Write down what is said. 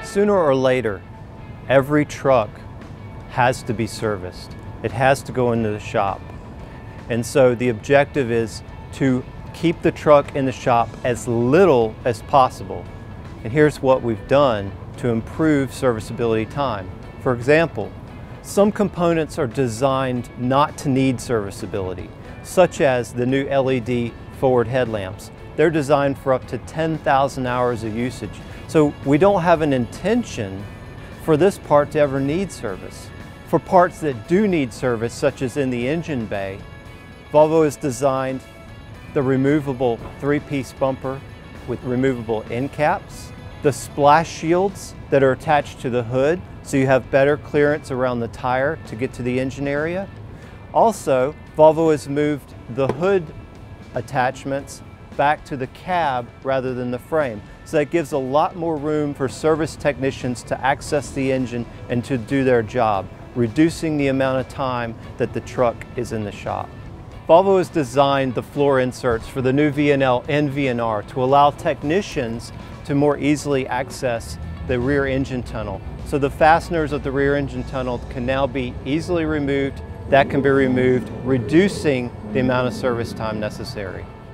Sooner or later, every truck has to be serviced. It has to go into the shop. And so the objective is to keep the truck in the shop as little as possible. And here's what we've done to improve serviceability time. For example, some components are designed not to need serviceability, such as the new LED forward headlamps. They're designed for up to 10,000 hours of usage. So we don't have an intention for this part to ever need service. For parts that do need service, such as in the engine bay, Volvo has designed the removable three-piece bumper with removable end caps, the splash shields that are attached to the hood so you have better clearance around the tire to get to the engine area. Also, Volvo has moved the hood attachments back to the cab rather than the frame. So that gives a lot more room for service technicians to access the engine and to do their job, reducing the amount of time that the truck is in the shop. Volvo has designed the floor inserts for the new VNL and VNR to allow technicians to more easily access the rear engine tunnel. So the fasteners of the rear engine tunnel can now be easily removed. That can be removed, reducing the amount of service time necessary.